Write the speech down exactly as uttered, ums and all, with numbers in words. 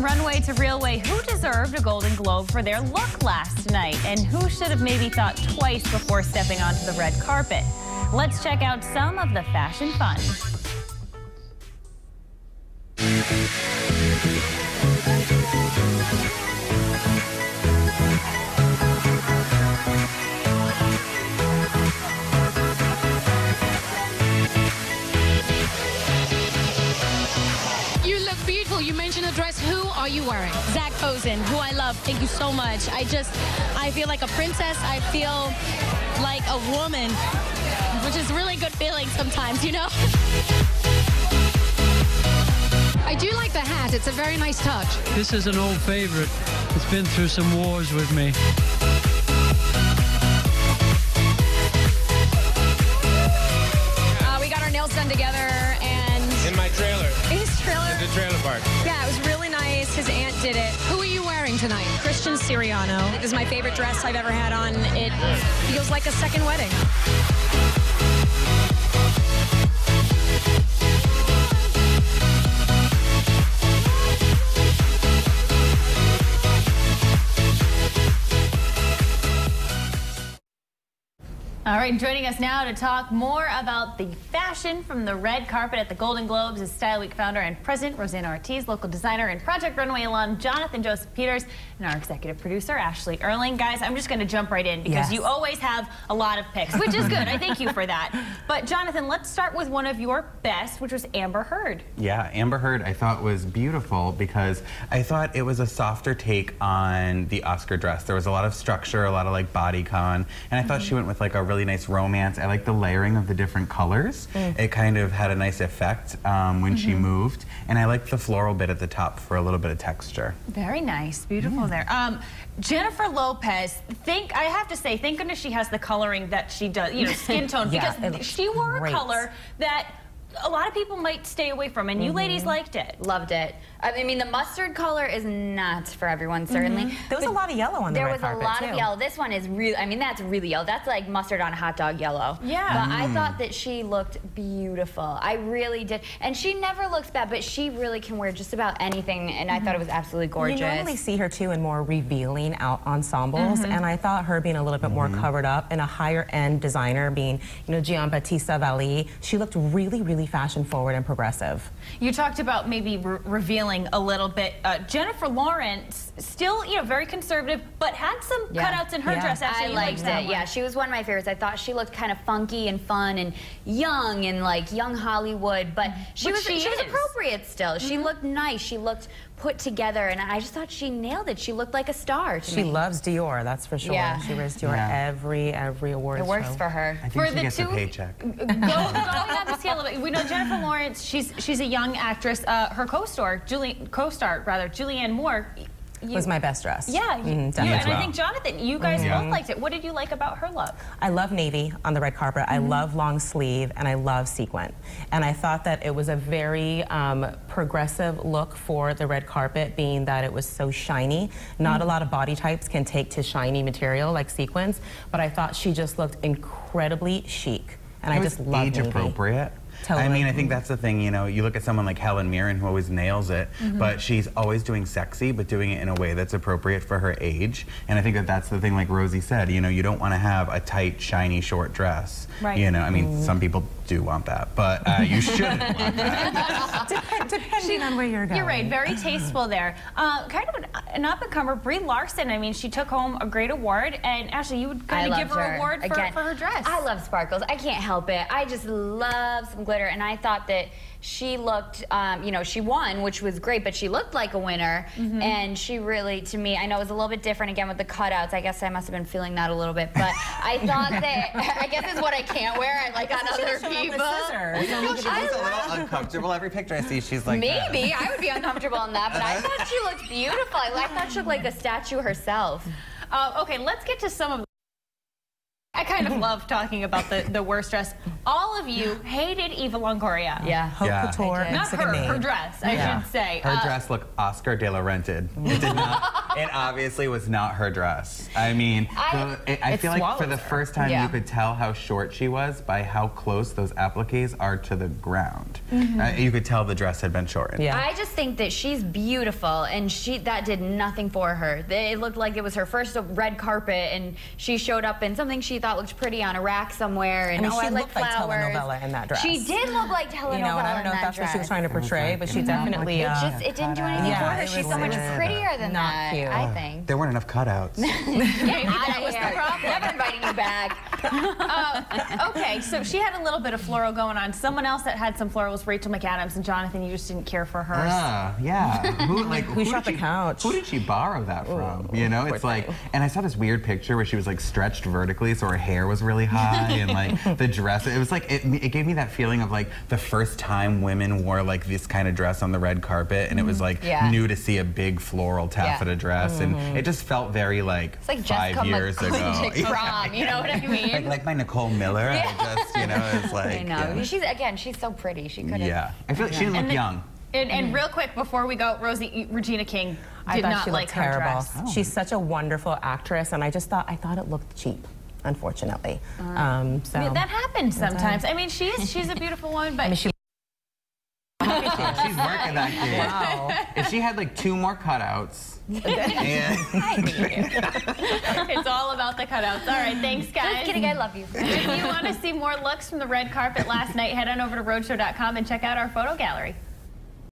From runway to reelway, who deserved a Golden Globe for their look last night? And who should have maybe thought twice before stepping onto the red carpet? Let's check out some of the fashion fun. You mentioned a dress. Who are you wearing? Zach Posen, who I love. Thank you so much. I just, I feel like a princess. I feel like a woman, which is really good feeling sometimes, you know? I do like the hat. It's a very nice touch. This is an old favorite. It's been through some wars with me. Uh, we got our nails done together and... In my trailer. In his trailer? In the trailer park. Yeah, it was really nice. His aunt did it. Who are you wearing tonight? Christian Siriano. This is my favorite dress I've ever had on. It feels like a second wedding. All right, joining us now to talk more about the fashion from the red carpet at the Golden Globes is Style Week founder and president Rosanna Ortiz, local designer and Project Runway alum Jonathan Joseph Peters, and our executive producer Ashley Erling. Guys, I'm just going to jump right in because yes. you always have a lot of picks, which is good. I thank you for that. But Jonathan, let's start with one of your best, which was Amber Heard. Yeah, Amber Heard I thought was beautiful because I thought it was a softer take on the Oscar dress. There was a lot of structure, a lot of like bodycon, and I thought mm-hmm. she went with like a really nice romance. I like the layering of the different colors. Mm. It kind of had a nice effect um, when mm-hmm. she moved, and I liked the floral bit at the top for a little bit of texture. Very nice, beautiful mm. there. Um, Jennifer Lopez, think I have to say, thank goodness she has the coloring that she does, you know, skin tone, yeah, because she wore great. a color that a lot of people might stay away from, and you mm-hmm. ladies liked it. Loved it. I mean, the mustard color is not for everyone, certainly. Mm-hmm. There was but a lot of yellow on the there red carpet, There was a lot too. of yellow. This one is really, I mean, that's really yellow. That's like mustard on a hot dog yellow. Yeah. But mm. I thought that she looked beautiful. I really did. And she never looks bad, but she really can wear just about anything, and I mm-hmm. thought it was absolutely gorgeous. You normally see her, too, in more revealing out ensembles, mm-hmm. and I thought her being a little bit more mm-hmm. covered up, and a higher-end designer being, you know, Giambattista Valli, she looked really, really fashion-forward and progressive. You talked about maybe re revealing a little bit. Uh, Jennifer Lawrence, still, you know, very conservative, but had some yeah. cutouts in her yeah. dress. Actually, I liked it. that Yeah, she was one of my favorites. I thought she looked kind of funky and fun and young and like young Hollywood, but she Which was she, she was is. appropriate still. Mm-hmm. She looked nice. She looked put together, and I just thought she nailed it. She looked like a star to She me. loves Dior, that's for sure. Yeah. She wears Dior Yeah. every every award It works show. for her. I think For she the gets two, a paycheck. Go, going on the scale of it, we know Jennifer Lawrence. She's she's a young actress. Uh, her co-star, Julie, co-star rather, Julianne Moore. You, was my best dress. Yeah, mm-hmm, you, and well. I think Jonathan, you guys mm-hmm. both liked it. What did you like about her look? I love navy on the red carpet. Mm-hmm. I love long sleeve, and I love sequin. And I thought that it was a very um, progressive look for the red carpet, being that it was so shiny. Not mm-hmm. a lot of body types can take to shiny material like sequins, but I thought she just looked incredibly chic. And it I was just love age navy. appropriate. Totally. I mean, I think that's the thing, you know, you look at someone like Helen Mirren who always nails it, mm-hmm. but she's always doing sexy, but doing it in a way that's appropriate for her age. And I think that that's the thing, like Rosie said, you know, you don't want to have a tight, shiny, short dress. Right. You know, I mean, mm-hmm. some people do want that, but uh, you shouldn't want that. Dep depending on where you're going. You're right, very tasteful there. Uh, kind of an, an up-and-comer, Brie Larson. I mean, she took home a great award, and Ashley, you would kind of give her an award for, Again, for her dress. I love sparkles. I can't help it. I just love some glitter, and I thought that she looked, um, you know, she won, which was great, but she looked like a winner, mm-hmm. and she really, to me, I know it was a little bit different again with the cutouts. I guess I must have been feeling that a little bit, but I thought that, I guess it's what I can't wear, I like on other people. Well, you know, she looks a little uncomfortable. Every picture I see, she's like Maybe. that. I would be uncomfortable in that, but I thought she looked beautiful. I thought she looked like a statue herself. Uh, okay, let's get to some of the I kind of love talking about the, the worst dress. All of you hated Eva Longoria. Yeah. Haute Yeah. couture. Not her, her dress, I yeah. should say. Her uh, dress looked Oscar de la Rented. It did not. it obviously was not her dress. I mean, I- the, it, I It feel like for swallows the her. first time Yeah. you could tell how short she was by how close those appliques are to the ground. Mm-hmm. Uh, you could tell the dress had been shortened. Yeah. I just think that she's beautiful, and she that did nothing for her. It looked like it was her first red carpet, and she showed up in something she thought looked pretty on a rack somewhere. And I mean, oh, she I like looked like flowers. telenovela in that dress. She did look like telenovela. You know, and I don't know in if that that's what she was dress. trying to portray, but she definitely. It Uh, just it didn't do anything Yeah, for her. it She's was so much weird. prettier than Not that. cute. I think. There weren't enough cutouts. Maybe that was the problem. Never inviting you back. Uh, okay, so she had a little bit of floral going on. Someone else that had some floral was Rachel McAdams, and Jonathan, you just didn't care for hers. Ah, yeah. Who like who, shot did the she- couch? Who did she borrow that from? Ooh, you know, poor it's like, thing. and I saw this weird picture where she was like stretched vertically, so her hair was really high, and like the dress. It was like it, it gave me that feeling of like the first time women wore like this kind of dress on the red carpet, and it was like Yeah. new to see a big floral taffeta dress, and it just felt very like, It's like five Jessica years ago. McClintock prom. You know what I mean? like, like my Nicole Miller. I just, you know, it's like. I know. Yeah. She's again. She's so pretty. She could have. Yeah. I feel like she didn't And look the- young. And, and real quick, before we go, Rosie, Regina King I did thought not she like looked her terrible. dress. She's such a wonderful actress, and I just thought I thought it looked cheap, unfortunately. um, so I mean, that happens sometimes. I mean, she is, she's a beautiful woman, but I mean, she Oh, she's working that kid. Wow. If she had like two more cutouts, and it's all about the cutouts. All right, thanks, guys. Just kidding. I love you. If you want to see more looks from the red carpet last night, head on over to roadshow dot com and check out our photo gallery.